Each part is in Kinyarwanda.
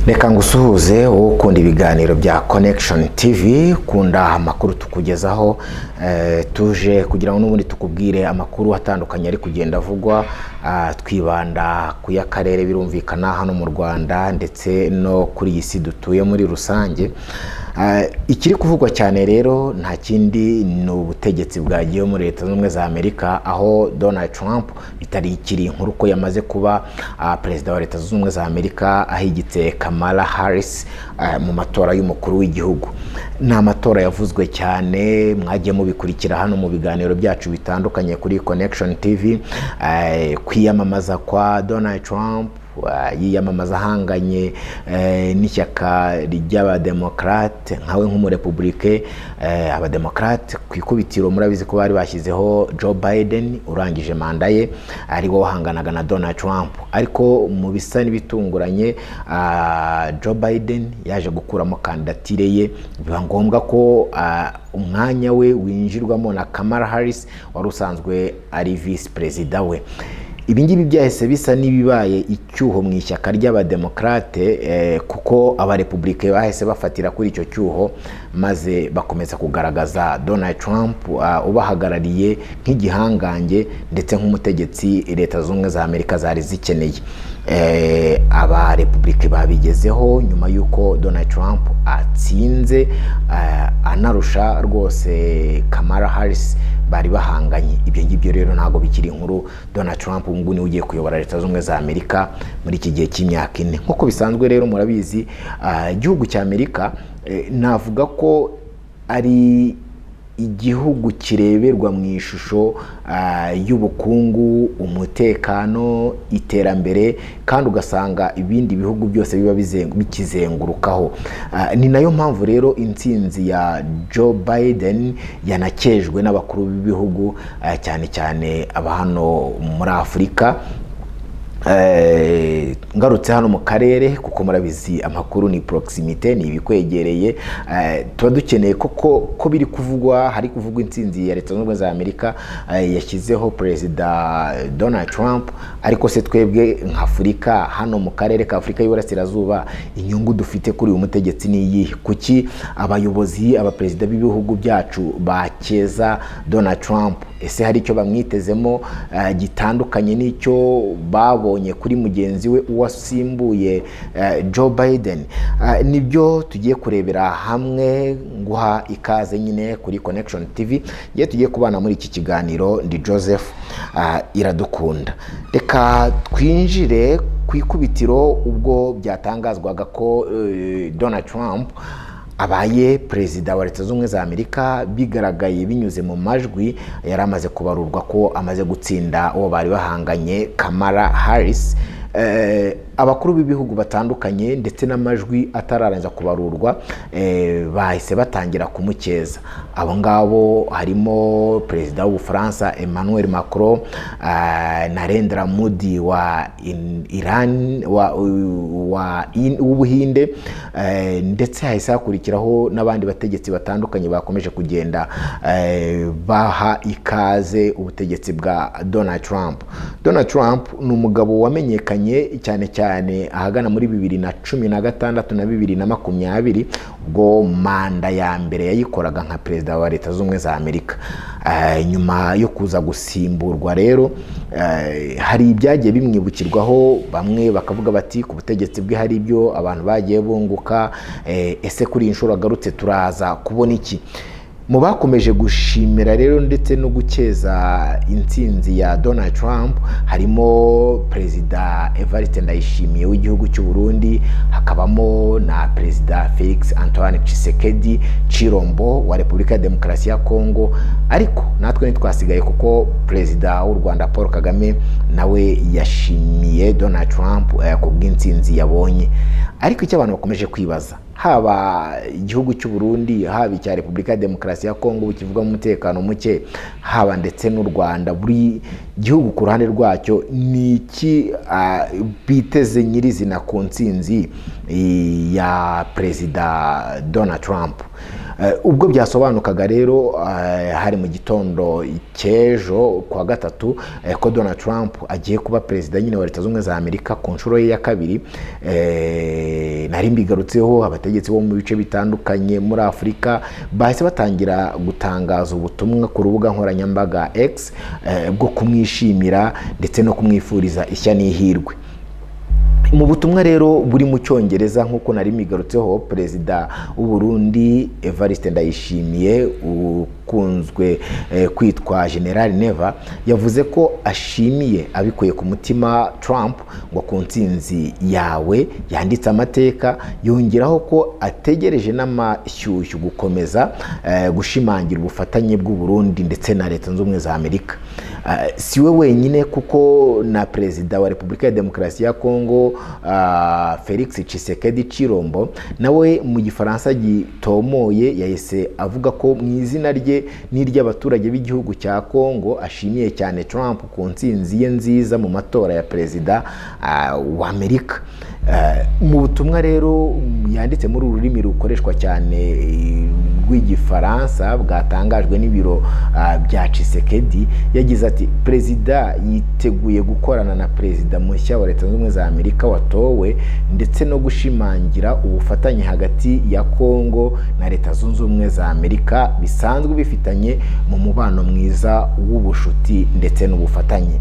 Reka ngusuhuze wowe ukunda ibiganiro bya Connection TV, kunda amakuru tukugezaho, tuje kugira ngo n'ubundi tukubwire amakuru atandukanye ari kugenda avugwa, twibanda ku y'akarere birumvikana hano mu Rwanda ndetse no kuri iyi si dutuye muri rusange. Ikiri kuvugwa cyane rero nta kindi ni ubutegetsi bwagiye muri Leta Zunze Ubumwe za Amerika, aho Donald Trump bitari ikiri inkuru ko yamaze kuba perezida wa Leta Zunze Ubumwe za Amerika ahigitse Kamala Harris mu matora y'umukuru w'igihugu. Ni amatora yavuzwe cyane, mwagiye mubikurikira hano mu biganiro byacu bitandukanye kuri Connection TV. Kwiyamamaza kwa Donald Trump, yiyamamaza ahanganye n'ishyaka ry'abademokrate nkawe nk'umurepublike. Abademokrate ku ikubitiro murabizi ko bari bashyizeho Joe Biden urangije manda ye, ari wo wahanganaga na Donald Trump, ariko mu bisa n'ibitunguranye Joe Biden yaje gukuramo kandidatire ye, biba ngombwa ko umwanya we winjirwamo na Kamala Harris wari usanzwe ari vice president we. Ibingibi byahise bisa nibibaye icyuho mu ishyaka ry'abademokrate, kuko abarepublike bahise bafatira kuri icyo cyuho maze bakomeza kugaragaza Donald Trump ubahagarariye nk'igihangange ndetse nk'umutegetsi Leta Zunze Ubumwe za Amerika zari zikeneye. Abarepublike babigezeho nyuma yuko Donald Trump atsinze, anarusha rwose Kamala Harris bari bahanganye. Ibyo ngibyo rero ntago bikiri inkuru. Donald Trump ngo ni ugiye kuyobora Leta Zunze Ubumwe za Amerika muri iki gihe cy'imyaka 4 nkuko bisanzwe. Rero murabizi igihugu cya Amerika navuga ko ari igihugu kireberwa mu ishusho y'ubukungu, umutekano, iterambere, kandi ugasanga ibindi bihugu byose biba bikizengurukaho. Ni nayo mpamvu rero intsinzi ya Joe Biden yanakejwe n'abakuru b'ibihugu, cyane cyane aba hano muri Afurika. Ngarutse hano mu karere kuko murabizi amakuru ni proximité, ni ibikwegereye. Tuba dukeneye ko biri kuvugwa, hari kuvugwa intsinzi ya Leta Zunze Ubumwe za Amerika yashyizeho perezida Donald Trump, ariko se twebwe nk'Afurika hano mu karere ka Afurika y'Iburasirazuba inyungu dufite kuri uyu mutegetsi ni iyi? Kuki abayobozi, abaperezida b'ibihugu byacu bakeza Donald Trump? Ese hari icyo bamwitezemo gitandukanye n'icyo babonye kuri mugenzi we uwasimbuye Joe Biden? Nibyo tugiye kurebera hamwe. Nguha ikaze nyine kuri Connection TV, ye tugiye kubana muri iki kiganiro. Ndi Joseph Iradukunda. Reka twinjire ku ikubitiro ubwo byatangazwaga ko Donald Trump abaye perezida wa Leta Zunze Ubumwe za Amerika. Bigaragaye binyuze mu majwi yari amaze kubarurwa ko amaze gutsinda uwo bari bahanganye Kamala Harris. Abakuru b'ibihugu batandukanye ndetse n'amajwi atararangiza kubarurwa bahise batangira kumukeza. Abo ngabo harimo perezida w'Ubufaransa Emmanuel Macron, Narendra Modi wa Iran, w'Ubuhinde, ndetse hahise hakurikiraho n'abandi bategetsi batandukanye bakomeje kugenda baha ikaze ubutegetsi bwa Donald Trump. Donald Trump ni umugabo wamenyekanye cyane cyane ahagana muri 2016 na 2020 ubwo manda ya mbere yayikoraga nka perezida wa Leta Zunze Ubumwe za Amerika. Nyuma yo kuza gusimburwa rero hari ibyagiye bimwibukirwaho, bamwe bakavuga bati ku butegetsi bwe hari ibyo abantu bagiye bunguka. Ese kuri inshuro agarutse turaza kubona iki? Mu bakomeje gushimira rero ndetse no gukeza intsinzi ya Donald Trump harimo perezida Evariste Ndayishimiye w'igihugu cy'u Burundi, hakabamo na perezida Felix Antoine Tshisekedi Chilombo wa Repubulika ya Demokarasi ya Kongo, ariko natwe ntitwasigaye kuko perezida w'u Rwanda Paul Kagame nawe yashimiye Donald Trump ku bw'intsinzi yabonye. Ariko icyo abantu bakomeje kwibaza, haba igihugu cy'u Burundi, haba icya Repubulika ya Demokarasi ya Kongo kivuga mu mutekano muke, haba ndetse n'u Rwanda, buri gihugu ku ruhande rwacyo ni iki biteze nyirizina ku ntsinzi ya perezida Donald Trump? Ubwo byasobanukaga rero hari mu gitondo cy'ejo kwa gatatu ko Donald Trump agiye kuba perezida nyine wa Leta Zunze Ubumwe za Amerika ku nshuro ye ya kabiri. nari mbigarutseho abategetsi bo mu bice bitandukanye muri Afurika bahise batangira gutangaza ubutumwa ku rubuga nkoranyambaga X bwo kumwishimira ndetse no kumwifuriza ishya n'ihirwe. Mu butumwa rero buri mu Cyongereza nk'uko nari migarutseho, Perezida w'u Burundi Evariste Ndayishimiye ukunzwe kwitwa General Neva yavuze ko ashimiye abikuye ku mutima Trump ngo ku ntsinzi yawe yanditse amateka, yongeraho ko ategereje n'amashyushyu gukomeza gushimangira ubufatanye bw'u Burundi ndetse na Leta Zunze Ubumwe za Amerika. Siwe wenyine kuko na Perezida wa Repubulika ya Demokarasi ya Kongo Felix Tshisekedi Chilombo nawe mu gifaransa gitomoye yahise avuga ko mu izina rye n'iry'abaturage b'igihugu cya Kongo ashimiye cyane Trump ku ntsinzi ye nziza mu matora ya Perezida wa Amerika. Mu butumwa rero yanditse muri ururimi rukoreshwa cyane rw'igifaransa bwatangajwe n'ibiro bya Tshisekedi, yagize ati Perezida yiteguye gukorana na Perezida mushya wa Leta Zunze Ubumwe za Amerika watowe ndetse no gushimangira ubufatanye hagati ya Kongo na Leta Zunze Ubumwe za Amerika bisanzwe bifitanye mu mubano mwiza w'ubushuti ndetse n'ubufatanye.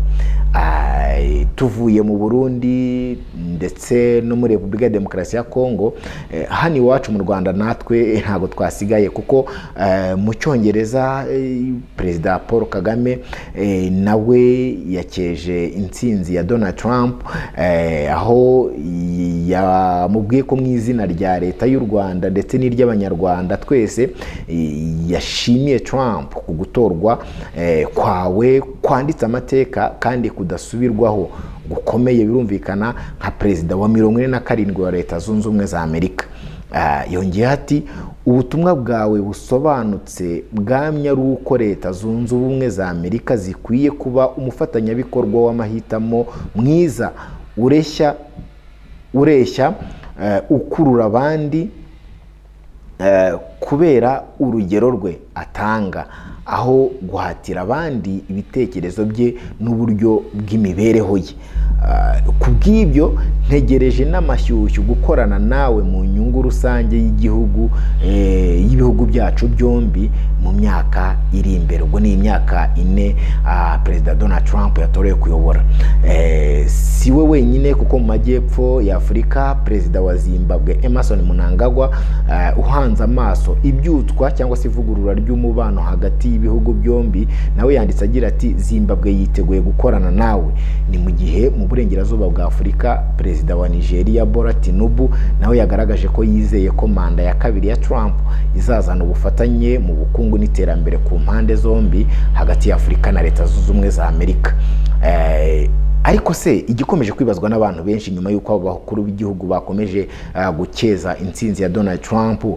Tuvuye mu Burundi ndetse no muri Repubulika ya Demokarasi ya Kongo, hano iwacu mu Rwanda natwe ntago twasigaye kuko mu Cyongereza Perezida Paul Kagame nawe yakeje intsinzi ya Donald Trump, aho yamubwiye ko mu izina rya Leta y'u Rwanda ndetse n'iry'Abanyarwanda twese yashimiye Trump ku gutorwa kwawe kwanditse amateka kandi kudasubirwaho gukomeye birumvikana nka Perezida wa 47 wa Leta Zunze Ubumwe za Amerika. Yongeye ati ubutumwa bwawe busobanutse bwamya ari uko Leta Zunze Ubumwe za Amerika zikwiye kuba umufatanyabikorwa w'amahitamo mwiza ureshya ukurura abandi kubera urugero rwe atanga, aho guhatira abandi ibitekerezo bye n'uburyo bw'imibereho ye. Kubw'ibyo ntegereje n'amashyushyu gukorana nawe mu nyungu rusange y'ibihugu byacu byombi mu myaka iri imbere. Ubwo ni imyaka 4 Perezida Donald Trump yatorewe kuyobora. Siwe wenyine kuko mu majyepfo ya Afurika Perezida wa Zimbabwe Emmerson Mnangagwa uhanze amaso ibyutwa cyangwa se ivugurura ry'umubano hagati y'ibihugu byombi nawe yanditse agira ati Zimbabwe yiteguye gukorana nawe. Ni mu gihe mu burengerazuba bwa Afurika Perezida wa Nigeria Bola Tinubu nawe yagaragaje ko yizeye ko manda ya kabiri ya Trump izazana ubufatanye mu bukungu n'iterambere ku mpande zombi hagati ya Afurika na Leta Zunze Ubumwe za Amerika. Ariko se igikomeje kwibazwa n'abantu benshi nyuma y'uko abakuru b'igihugu bakomeje gukeza intsinzi ya Donald Trump,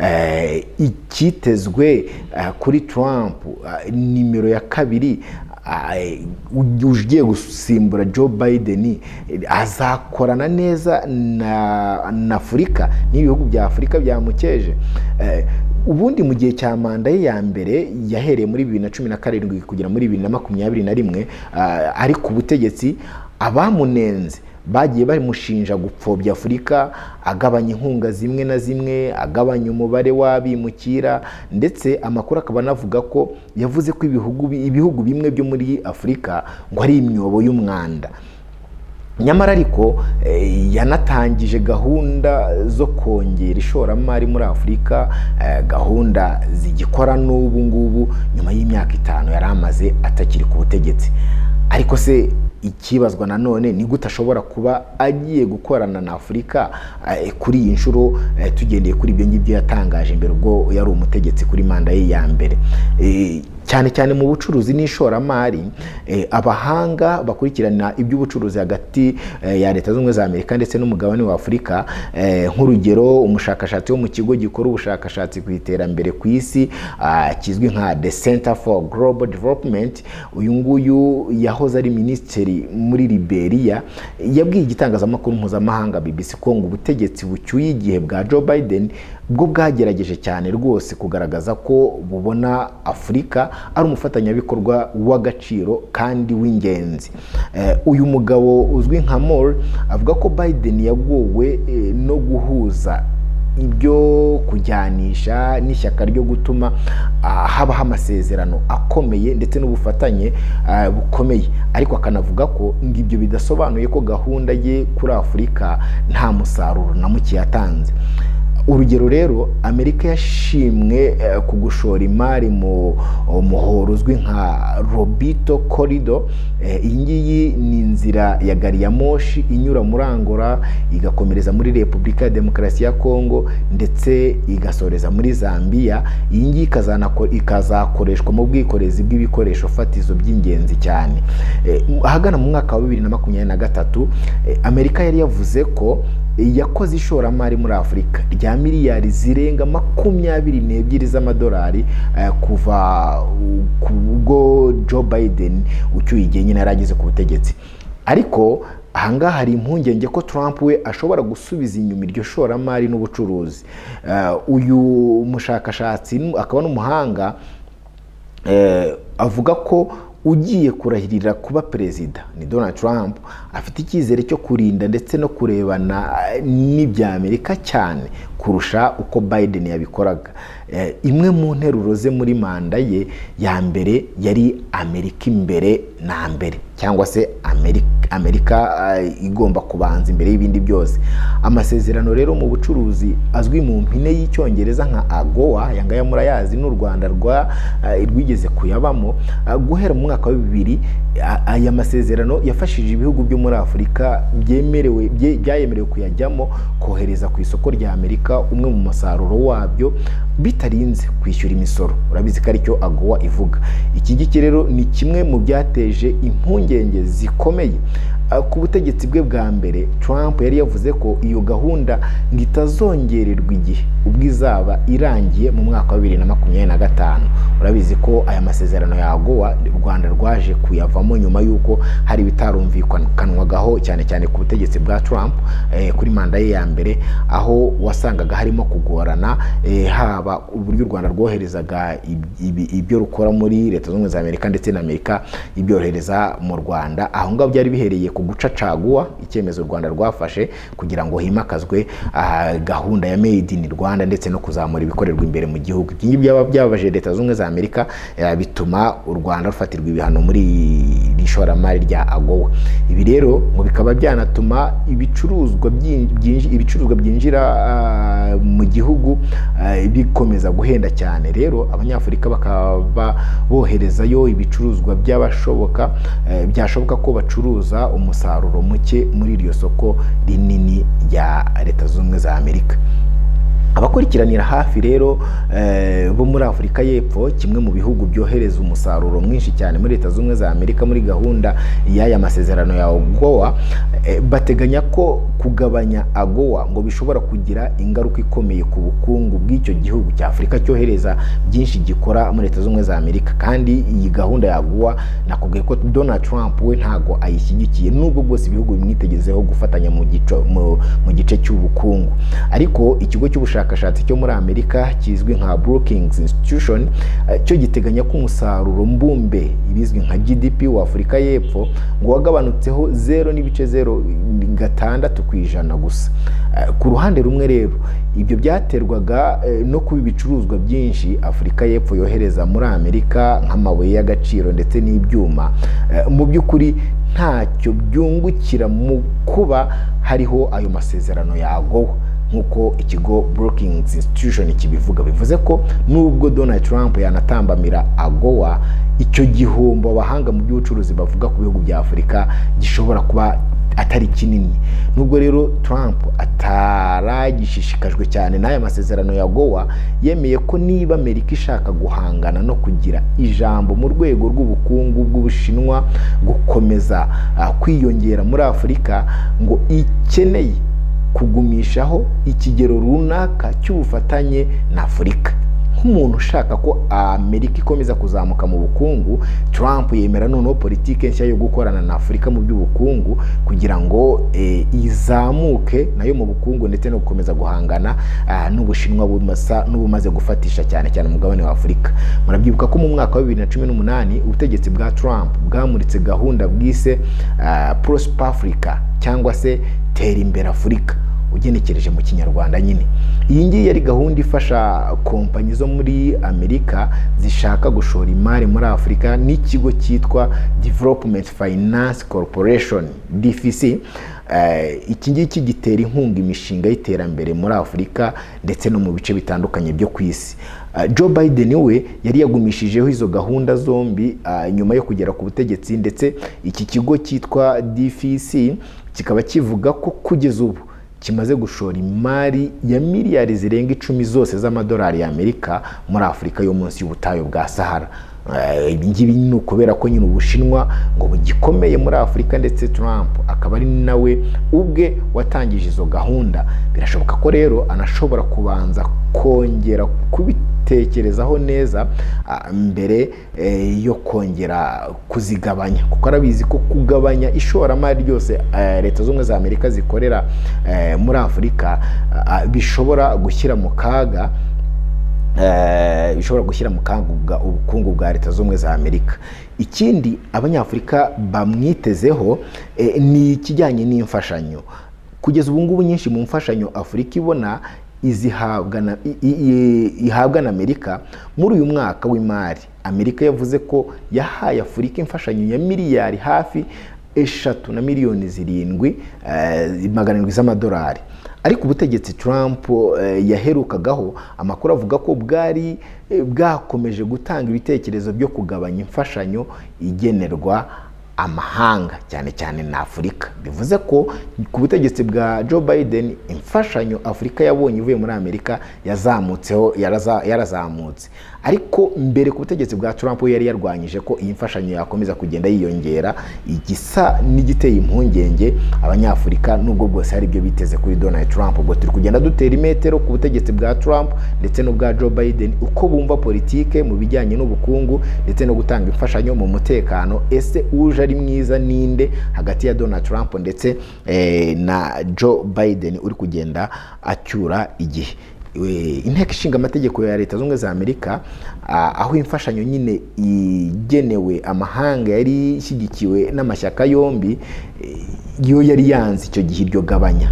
ikitezwe kuri Trump nimero ya kabiri ugiye gusimbura Joe Biden azakorana neza na Afurika n'ibihugu bya Afurika byamukeje. Ubundi mu gihe cya manda ye ya mbere yahereye muri 2017 kugera muri 2021 ari ku butegetsi, abamunenze bagiye bamushinja gupfobya Afurika, agabanya inkunga zimwe na zimwe, agabanya umubare w'abimukira, ndetse amakuru akaba navuga ko yavuze ko ibihugu bimwe byo muri Afurika ngo ari imyobo y'umwanda. Nyamara ariko yanatangije gahunda zo kongera ishoramari muri Afurika, gahunda zigikora n'ubu ngubu nyuma y'imyaka 5 yari amaze atakiri ku butegetsi. Ariko se ikibazwa nanone ni gute ashobora kuba agiye gukorana na Afurika kuri iyi nshuro, tugendeye kuri ibyo ngibyo yatangaje imbere ubwo yari umutegetsi kuri manda ye ya mbere. Cyane cyane mu bucuruzi n'ishoramari, abahanga bakurikirana iby'ubucuruzi hagati ya Leta Zunze Ubumwe za Amerika ndetse n'umugabane wa Afurika, nk'urugero umushakashatsi wo mu kigo gikora ubushakashatsi ku iterambere ku isi kizwi nka The Center for Global Development, uyu nguyu yahoze ari minisitiri muri Liberia, yabwiye igitangazamakuru mpuzamahanga BBC ko ngo ubutegetsi bucyuye igihe bwa Joe Biden bwo bwagerageje cyane rwose kugaragaza ko bubona Afurika ari umufatanyabikorwa w'agaciro kandi w'ingenzi. Uyu mugabo uzwi nka Moore avuga ko Biden yagowe no guhuza ibyo kujyanisha n'ishyaka ryo gutuma habaho amasezerano akomeye ndetse n'ubufatanye bukomeye, ariko akanavuga ko ngibyo bidasobanuye ko gahunda ye kuri Afurika nta musaruro na muke yatanze. Urugero rero, Amerika yashimwe ku gushora imari mu muhoro uzwi nka Lobito Corridor. Iyi ngiyi ni inzira ya gari ya moshi inyura muri Angola igakomereza muri Repubulika ya Demokarasi ya Kongo ndetse igasoreza muri Zambia. Iyi ngiyi ikazakoreshwa mu bwikorezi bw'ibikoresho fatizo by'ingenzi cyane. Ahagana mu mwaka wa 2023 Amerika yari yavuze ko yakoze ishoramari muri Afurika rya miliyari zirenga 22 z'amadolari kuva kubwo Joe Biden ucyuye igihe nyine yarageze ku butegetsi. Ariko ahangaha hari impungenge ko Trump we ashobora gusubiza inyuma iryo shoramari n'ubucuruzi. Uyu mushakashatsi akaba n'umuhanga avuga ko ugiye kurahirira kuba perezida ni Donald Trump afite icyizere cyo kurinda ndetse no kurebana n'ibya Amerika cyane kurusha uko Biden yabikoraga. Imwe mu nteruro ze muri manda ye ya mbere yari Amerika imbere na mbere, cyangwa se Amerika igomba kubanza imbere y'ibindi byose. Amasezerano rero mu bucuruzi azwi mu mpine y'icyongereza nka AGOA, yangaya murayazi n'u Rwanda rwigeze kuyabamo guhera mu mwaka wa 2000. Aya masezerano yafashije ibihugu byo muri Afurika byayemerewe kuyajyamo kohereza ku isoko rya Amerika umwe mu masaruro wabyo bitarinze kwishyura imisoro. Urabizi ko aricyo AGOA ivuga. Iki giki rero ni kimwe mu byateje impungenge zikomeye ku butegetsi bwe bwa mbere. Trump yari yavuze ko iyo gahunda ngitazongererwa igihe ubwo izaba irangiye mu mwaka wa 2025. Urabizi ko aya masezerano ya AGOA u Rwanda rwaje kuyavamo nyuma yuko hari bitarumvikanwagaho cyane cyane ku butegetsi bwa Trump kuri manda ye ya mbere, aho wasangaga harimo kugorana haba uburyo u Rwanda rwoherezaga ibyo rukora muri Leta Zunze Ubumwe za Amerika ndetse na Amerika ibyohereza mu Rwanda. Aho ngaho byari bihereye ku guca caguwa, icyemezo u Rwanda rwafashe kugira ngo himakazwe gahunda ya Made in Rwanda ndetse no kuzamura ibikorerwa imbere mu gihugu. Ibyo byababaje Leta Zunze Ubumwe za Amerika bituma u Rwanda rufatirwa ibihano muri ishoramari rya AGOA. Ibi rero ngo bikaba byanatuma ibicuruzwa byinjira mu gihugu bikomeza guhenda cyane. Rero abanyafurika bakaba boherezayo ibicuruzwa byashoboka ko bacuruza umusaruro muke muri iryo soko rinini rya Leta Zunze Ubumwe za Amerika. Abakurikiranira hafi rero bo muri Afurika y'Epfo, kimwe mu bihugu byohereza umusaruro mwinshi cyane muri Leta Zunze Ubumwe za Amerika muri gahunda y'aya masezerano ya AGOA, bateganya ko kugabanya AGOA ngo bishobora kugira ingaruka ikomeye ku bukungu bw'icyo gihugu cya Afurika cyohereza byinshi gikora muri Leta Zunze Ubumwe za Amerika. Kandi iyi gahunda ya AGOA nakubwiye ko Donald Trump we ntago ayishyigikiye, nubwo bwose ibihugu bimwitegezeho gufatanya mu gice cy'ubukungu. Ariko ikigo cy'ubushakashatsi cyo muri Amerika kizwi nka Brookings Institution cyo giteganya ko umusaruro mbumbe ibizwi nka GDP wa Afurika y'Epfo ngo wagabanutseho 0.06% gusa. Ku ruhande rumwe rero ibyo byaterwaga no kuba ibicuruzwa byinshi Afurika y'Epfo yohereza muri Amerika nk'amabuye y'agaciro ndetse n'ibyuma mu by'ukuri ntacyo byungukira mu kuba hariho ayo masezerano ya AGOA, nkuko ikigo Brookings Institution kibivuga. Bivuze ko nubwo Donald Trump yanatambamira AGOA, icyo gihombo abahanga mu by'ubucuruzi bavuga ku bihugu bya Afurika gishobora kuba atari kinini. Nubwo rero Trump ataragishishikajwe cyane n'aya masezerano ya AGOA, yemeye ko niba Amerika ishaka guhangana no kugira ijambo mu rwego rw'ubukungu bw'Ubushinwa gukomeza kwiyongera muri Afurika, ngo ikeneye kugumishaho ikigero runaka cy'ubufatanye na Afurika. nk'umuntu ushaka ko Amerika ikomeza kuzamuka mu bukungu, Trump yemera noneho politike nshya yo gukorana na Afurika mu by'ubukungu kugira ngo izamuke nayo mu bukungu ndetse no gukomeza guhangana n'Ubushinwa n'ubumaze gufatisha cyane cyane umugabane wa Afurika. Murabyibuka ko mu mwaka wa 2018 ubutegetsi bwa Trump bwamuritse gahunda bwise Prosper Africa cyangwa se Tera imbere Afurika ugenekereje mu kinyarwanda nyine. Iyi ngiyi yari gahunda ifasha kompanyi zo muri Amerika zishaka gushora imari muri Afurika n'ikigo cyitwa Development Finance Corporation DFC. Iki ngiki gitera inkunga imishinga y'iterambere muri Afurika ndetse no mu bice bitandukanye byo ku isi. Joe Biden we yari yagumishijeho izo gahunda zombi nyuma yo kugera ku butegetsi, ndetse iki kigo cyitwa DFC kikaba kivuga ko kugeza ubu kimaze gushora imari ya miliyari zirenga 10 zose z'amadolari ya Amerika muri Afurika yo munsi y'ubutayu bwa Sahara. Ngibi ni ukubera ko nyine Ubushinwa ngo bugikomeye muri Afurika, ndetse Trump akaba ari nawe ubwe watangije izo gahunda. Birashoboka ko rero anashobora kubanza kongera kubitekerezaho neza mbere yo kongera kuzigabanya, kuko arabizi ko kugabanya ishoramari ryose leta z'ubumwe za Amerika zikorera muri Afurika bishobora gushyira mu kaga ubukungu bwa leta z'ubumwe za Amerika. Ikindi Abanyafurika bamwitezeho ni ikijyanye n'imfashanyo. Kugeza ubu ngubu nyinshi mu mfashanyo Afurika ibona ihabwa na Amerika. Muri uyu mwaka w'imari Amerika yavuze ko yahaye Afurika imfashanyo ya miliyari hafi 3 miliyoni 700 z'amadolari. Ariko ubutegetsi Trump yaherukagaho amakuru avuga ko bwari bwakomeje gutanga ibitekerezo byo kugabanya imfashanyo igenerwa amahanga cyane cyane na Afurika. Bivuze ko ku butegetsi bwa Joe Biden imfashanyo Afurika yabonye ivuye muri Amerika yarazamutse. Ariko mbere ku butegetsi bwa Trump yari yarwanyije ko iyi mfashanyo yakomeza kugenda yiyongera, igisa n'igiteye impungenge Abanyafurika, nubwo bwose hari ibyo biteze kuri Donald Trump. Ubwo turi kugenda dutera imetero ku butegetsi bwa Trump ndetse no bwa Joe Biden uko bumva politike mu bijyanye n'ubukungu ndetse no gutanga imfashanyo mu mutekano. Ese uje ari mwiza ninde hagati ya Donald Trump ndetse na Joe Biden uri kugenda acyura igihe? Inteko ishinga amategeko ya leta z'ubumwe za Amerika aho imfashanyo nyine igenewe amahanga yari ishyigikiwe n'amashyaka yombi, yo yari yanze icyo gihe iryo gabanya.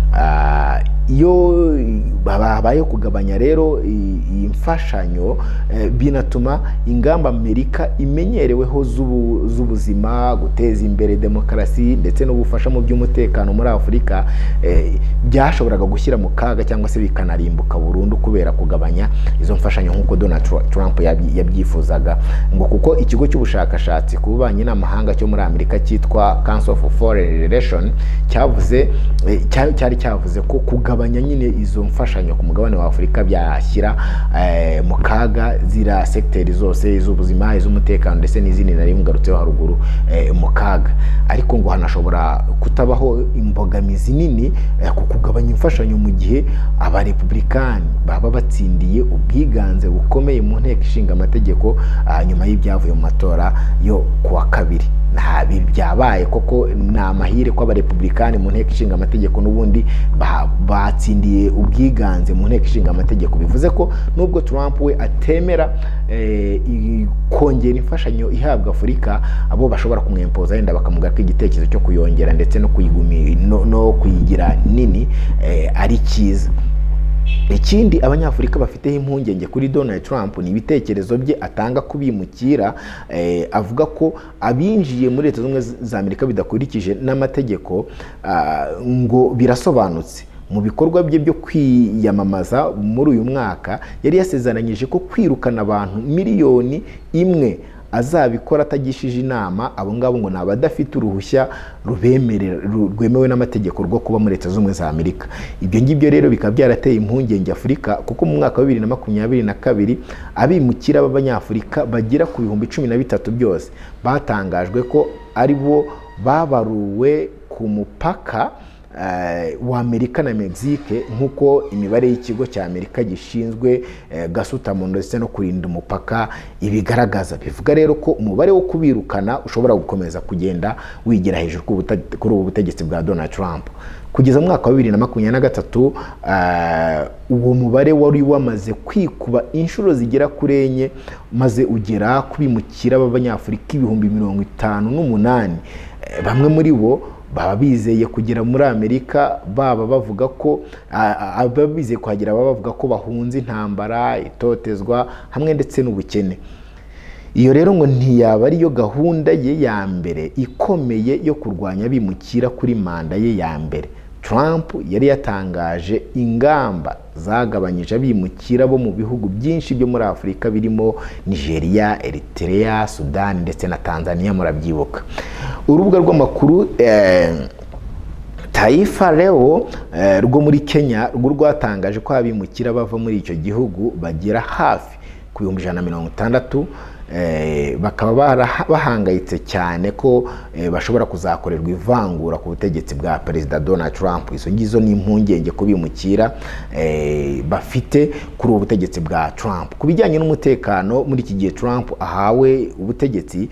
Iyo babaye kugabanya rero iyi mfashanyo binatuma ingamba Amerika imenyereweho z'ubuzima, guteza imbere demokarasi ndetse no gufasha mu by'umutekano muri Afurika byashoboraga gushyira mu kaga cyangwa se bikanarimbuka burundu kubera kugabanya izo mfashanyo nk'uko Donald Trump yabyifuzaga. Ngo kuko ikigo cy'ubushakashatsi ku bubanyi n'amahanga cyo muri Amerika cyitwa Council for Foreign Relations cyari cyavuze ko kugabanya nyine izo mfashanyo ku mugabane wa Afurika byashyira mu kaga zira secteurs zose z'ubuzima, iz'umutekano ndetse n'izindi nari ngarutseho haruguru mu kaga. Ariko ngo hanashobora kutabaho imbogamizi nini ku kugabanya imfashanyo mu gihe abarepublikani baba batsindiye ubwiganze bukomeye mu nteko ishinga amategeko nyuma y'ibyavuye mu matora yo kuwa kabiri. Ntabi byabaye koko ni amahire ko abarepublikani mu nteko ishinga amategeko n'ubundi batsindiye ubwiganze mu nteko ishinga amategeko. Bivuze ko nubwo Trump we atemera kongera imfashanyo ihabwa Afurika, abo bashobora kumwempoza yenda bakamubwira ko igitekerezo cyo kuyongera ndetse no kuyigira nini ari cyiza. Ikindi Abanyafurika bafiteho impungenge kuri Donald Trump ni ibitekerezo bye atanga kubimukira. Avuga ko abinjiye muri leta z'ubumwe za Amerika bidakurikije n'amategeko ngo birasobanutse. Mu bikorwa bye byo kwiyamamaza muri uyu mwaka yari yasezeranyije ko kwirukana abantu 1 miliyoni azabikora atagishije inama. Abo ngabo ngo nabadafite uruhushya rwemewe n'amategeko rwo kuba muri leta z'ubumwe za Amerika. Ibyo ngibyo rero bikaba byarateye impungenge Afurika, kuko mu mwaka wa 2022 abimukira b'Abanyafurika bagira ku 13,000 byose batangajwe ko ari bo babaruwe ku mupaka w'Amerika na Mexique nk'uko imibare y'ikigo cya Amerika gishinzwe gasutamo ndetse no kurinda umupaka ibigaragaza. Bivuga rero ko umubare wo kubirukana ushobora gukomeza kugenda wigira hejuru kuri ubu butegetsi bwa Donald Trump. Kugeza mu mwaka wa 2023 uwo mubare wari wamaze kwikuba inshuro zigera kuri 4 maze ugera kubimukira b'Abanyafurika 58,000. Bamwe muri bo baba bizeye kugera muri Amerika baba bavuga ko ababizeye kuhagera baba bavuga ko bahunze intambara, itotezwa hamwe ndetse n'ubukene. Iyo rero ngo ntiyaba ariyo gahunda ye ya mbere ikomeye yo kurwanya bimukira kuri manda ye ya mbere. Trump yari yatangaje ingamba zagabanyije abimukira bo mu bihugu byinshi byo muri Afurika birimo Nigeria, Eritrea, Sudan ndetse na Tanzania murabyibuka. Urubuga rw'amakuru Taifa Leo rwo muri Kenya rwatangaje ko abimukira bava muri icyo gihugu bagera hafi ku 160,000. Bakaba bahangayitse cyane ko bashobora kuzakorerwa ivangura ku butegetsi bwa Perezida Donald Trump. Izo ngizo ni impungenge ko bimukira bafite kuri ubu butegetsi bwa Trump. Ku bijyanye n'umutekano muri iki gihe Trump ahawe ubutegetsi,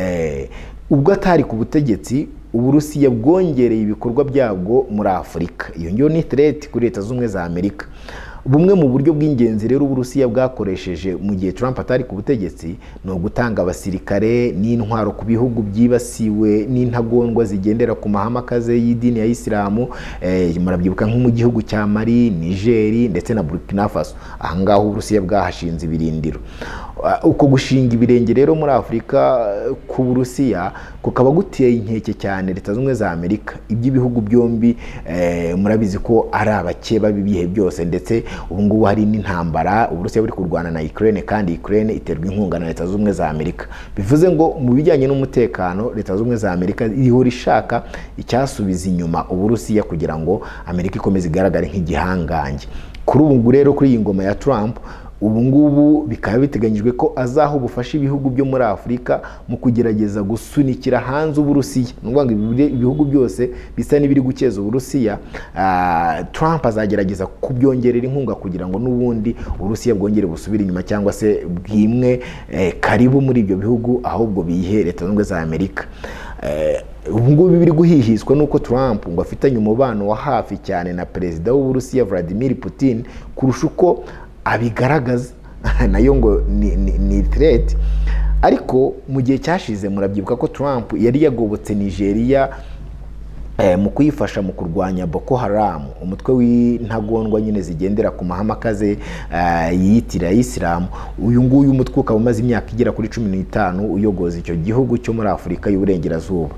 ubwo atari ku butegetsi Uburusiya bwongereye ibikorwa byabwo muri Afurika. Iyo ngiyo ni threat kuri Leta z'Ubumwe za Amerika. Bumwe mu buryo bw'ingenzi rero Uburusiya bwakoresheje mu gihe Trump atari ku butegetsi no gutanga abasirikare n'intwaro ku bihugu byibasiwe n'intagondwa zigendera ku mahame akaze y'idini ya Isilamu. Murabyibuka nko mu gihugu cya Mali, Niger ndetse na Burkina Faso. Ahangaho Uburusiya bwahashinze ibirindiro. Uko gushinga ibirenge rero muri Afurika ku Burusiya kukaba guteye inkeke cyane Leta z'Ubumwe za Amerika. Iby'ibihugu byombi murabizi ko ari abakeba bibihe byose, ndetse ubu ngubu hari n'intambara Uburusiya buri kurwana na Ukraine, kandi Ukraine iterwa inkunga na Leta z'Ubumwe za Amerika. Bivuze ngo mu bijyanye n'umutekano Leta z'Ubumwe za Amerika ihora ishaka icyasubiza inyuma Uburusiya kugira ngo Amerika ikomeze igaragare nk'igihangange. Kuri ubu rero kuri iyi ngoma ya Trump ubu ngubu bikaba biteganyijwe ko azaho ubufasha ibihugu byo muri Afurika mu kugerageza gusunikira hanze Uburusiya. Nubwo ibihugu byose bisa n'ibiri gukeza Uburusiya, Trump azagerageza kubyongerera inkunga kugira ngo n'ubundi Uburusiya bwongere busubire inyuma cyangwa se bwimwe karibu muri ibyo bihugu, ahubwo bihe Leta z'Ubumwe za Amerika. Ubu ngubu biri guhihiswa nuko Trump ngo afitanye umubano wa hafi cyane na Perezida w'Uburusiya Vladimir Putin kurusha uko abigaragaza. Nayo ngo ni threat. Ariko mu gihe cyashize murabyibuka ko Trump yari yagobotse Nigeria mu kuyifasha mu kurwanya Boko Haram, umutwe w'intagondwa nyine zigendera ku mahame akaze yitira Islam. Uyu nguyu umutwe ukaba umaze imyaka igera kuri 15 uyogoza icyo gihugu cyo muri Afurika y'Uburengerazuba.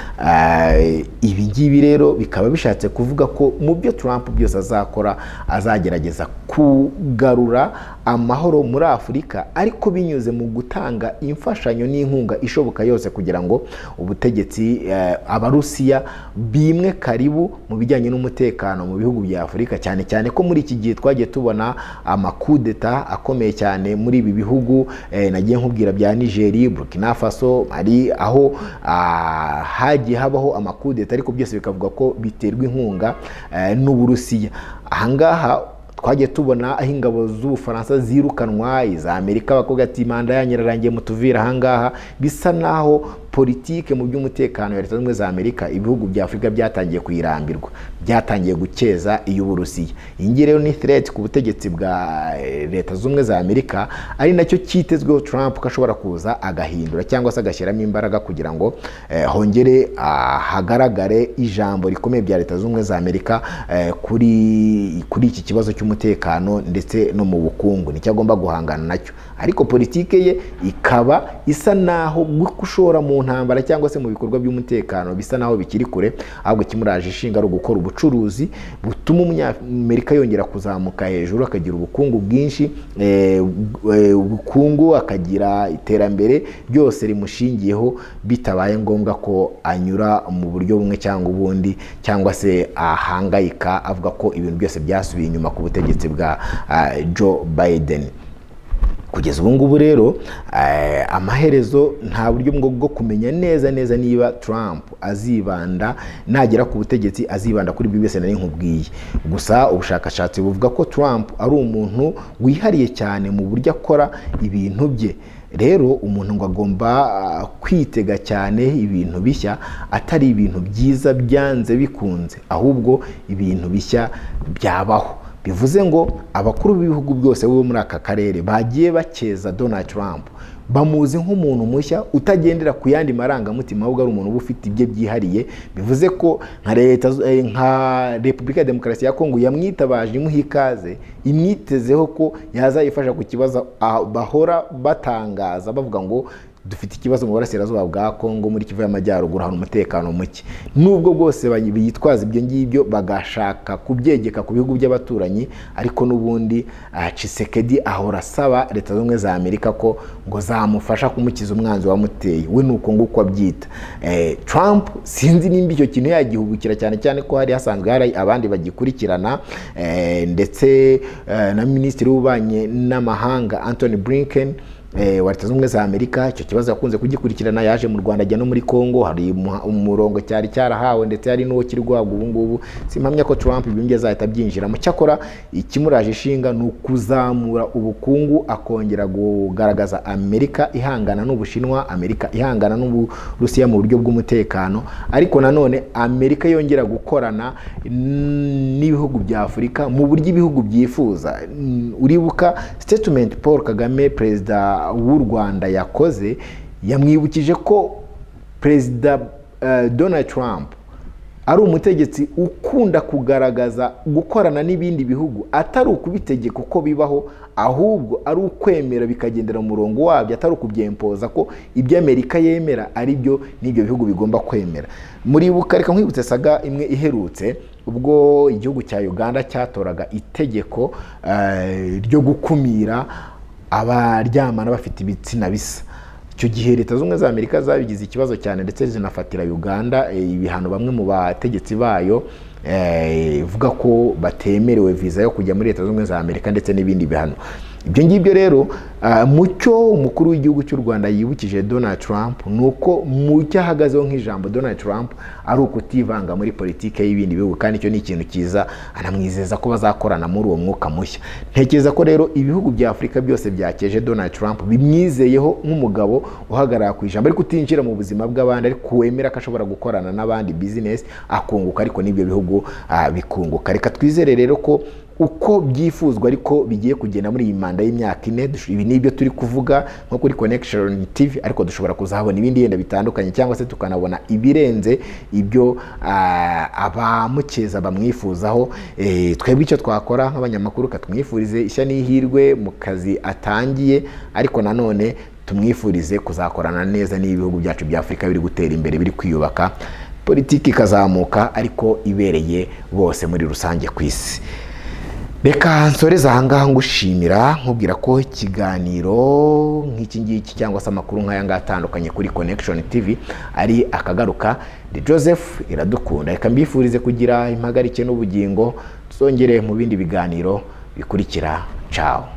Ibi ngibi rero bikaba bishatse kuvuga ko mu byo Trump byose azakora azagerageza kugarura amahoro muri Afurika, ariko binyuze mu gutanga imfashanyo n'inkunga ishoboka yose kugira ngo ubutegetsi Abarusiya bimwe karibu mu bijyanye n'umutekano mu bihugu bya Afurika, cyane cyane ko muri iki gihe twagiye tubona amakudeta akomeye cyane muri ibi bihugu nagiye nkubwira bya Nigeria, Burkina Faso, Mali, aho hagiye habaho amakudeta ariko byose bikavuga ko biterwa inkunga n'Uburusiya. Ahangaha twagiye tubona aho ingabo z'Ubufaransa zirukanwa, iza Amerika bakoga ati manda yanyirarangiye mutuvira ahangaha. Bisa naho politike mu by'umutekano ya Leta z'Ubumwe za Amerika ibihugu bya Afurika byatangiye kuyirambirwa, byatangiye gukeza iy'Uburusiya. Iyi rero ni threat ku butegetsi bwa Leta z'Ubumwe za Amerika, ari nacyo cyitezweho Trump ko ashobora kuza agahindura cyangwa se agashyiramo imbaraga kugira ngo hongere hagaragare ijambo rikomeye bya Leta z'Ubumwe za Amerika kuri iki kibazo cy'umutekano ndetse no mu bukungu. Nicyo agomba guhangana nacyo, ariko politike ye ikaba isa naho gushora mu ntambara cyangwa se mu bikorwa by'umutekano bisa naho bikiri kure, ahubwo kimuraje ishinga ari gukora ubucuruzi butuma Umunyamerika yongera kuzamuka hejuru, akagira ubukungu bwinshi, ubukungu akagira iterambere byose rimushingiyeho, bitabaye ngombwa ko anyura mu buryo bumwe cyangwa ubundi, cyangwa se ahangayika avuga ko ibintu byose byasubiye inyuma ku butegetsi bwa Joe Biden. kugeza ubu ngubu rero amaherezo nta buryo bwo kumenya neza niba Trump azibanda nagera ku butegetsi azibanda kuri ibyo byose nari nkubwiye. Gusa ubushakashatsi buvuga ko Trump ari umuntu wihariye cyane mu buryo akora ibintu bye. Rero umuntu ngo agomba kwitega cyane ibintu bishya, atari ibintu byiza byanze bikunze, ahubwo ibintu bishya byabaho. Bivuze ngo abakuru b'ibihugu byose bo muri aka karere bagiye bakeza Donald Trump, bamuzi nk'umuntu mushya utagendera ku yandi marangamutima, ahubwo ari umuntu ufite ibye byihariye. Bivuze ko nka Repubulika ya Demokarasi ya Kongo yamwitabaje imuha ikaze, imwitezeho ko yazayifasha ku kibazo bahora batangaza bavuga ngo dufite ikibazo mu burasirazuba bwa Kongo muri Kivu y'Amajyaruguru, hari umutekano muke. Nubwo bwose biyitwaza ibyo ngibyo bagashaka kubyegeka ku bihugu by'abaturanyi, ariko n'ubundi Tshisekedi ahora asaba Leta z'Ubumwe za Amerika ko ngo zamufasha kumukiza umwanzi wamuteye. We nuko nguko abyita. Trump sinzi nimba icyo kintu yagihubukira, cyane ko hari hasanzwe hari abandi bagikurikirana, ndetse na Minisitiri w'Ububanyi n'Amahanga Anthony Blinken wa Leta z'Ubumwe za Amerika. Icyo kibazo yakunze kugikurikirana, yaje mu Rwanda ajya no muri Kongo, hari umurongo cyari cyarahawe ndetse hari n'uwo kiri guhabwa ubu ngubu. Simpamya ko Trump ibyo azahita byinjiramo. Cyakora ikimuraje ishinga ni ukuzamura ubukungu, akongera kugaragaza Amerika ihangana n'Ubushinwa, Amerika ihangana n'Uburusiya mu buryo bw'umutekano, ariko nanone Amerika yongera gukorana n'ibihugu bya Afurika mu buryo ibihugu byifuza. Uribuka statement Paul Kagame, perezida w'u Rwanda, yakoze, yamwibukije ko perezida Donald Trump ari umutegetsi ukunda kugaragaza gukorana n'ibindi bihugu, atari ukubitegeka uko bibaho, ahubwo ari ukwemera bikagendera mu murongo wabyo, atari ukubyempoza ko ibyo Amerika yemera ari byo n'ibyo bihugu bigomba kwemera. Muribuka, reka nkwibutse saga imwe iherutse, ubwo igihugu cya Uganda cyatoraga itegeko ryo gukumira abaryamana bafite ibitsina bisa. Icyo gihe Leta z'Ubumwe za Amerika zabigize ikibazo cyane, ndetse zinafatira Uganda ibihano bamwe mu bategetsi bayo, ivuga ko batemerewe visa yo kujya muri Leta z'Ubumwe za Amerika ndetse n'ibindi bihano. Ibyo ngibyo rero mucyo umukuru w'igihugu cy'u Rwanda yibukije Donald Trump nuko mucyo ahagazeho nk'ijambo Donald Trump ari ukutivanga muri politike y'ibindi bihugu, kandi icyo ni ikintu cyiza. Anamwizeza ko bazakorana muri uwo mwuka mushya. Ntekereza ko rero ibihugu bya Afurika byose byakeje Donald Trump, bimwizeyeho nk'umugabo uhagarara ku ijambo, ariko utinjira mu buzima bw'abandi, ariko wemera ko ashobora gukorana n'abandi business akunguka, ariko n'ibyo bihugu bikunguka. Reka twizere rero ko uko byifuzwa ariko bigiye kugenda muri iyi manda y'imyaka 4. Ibi nibyo turi kuvuga nko kuri Connection TV, ariko dushobora kuzahabona ibindi yenda bitandukanye, cyangwa se tukanabona ibirenze ibyo abamukeza bamwifuzaho. Twebwe icyo twakora nk'abanyamakuru, katumwifurize ishya n'ihirwe mu kazi atangiye, ariko nanone tumwifurize kuzakorana neza n'ibihugu byacu bya Afurika biri gutera imbere, biri kwiyubaka, politiki ikazamuka ariko ibereye bose muri rusange ku isi. Reka nsoreza ahangaha ngushimira, nkubwira ko ikiganiro nk'iki ngiki cyangwa se amakuru nk'aya ngaya atandukanye kuri Connection TV ari akagaruka. Ndi Joseph Iradukunda. Reka mbifurize kugira impagarike n'ubugingo, tuzongere mu bindi biganiro bikurikira. Ciao.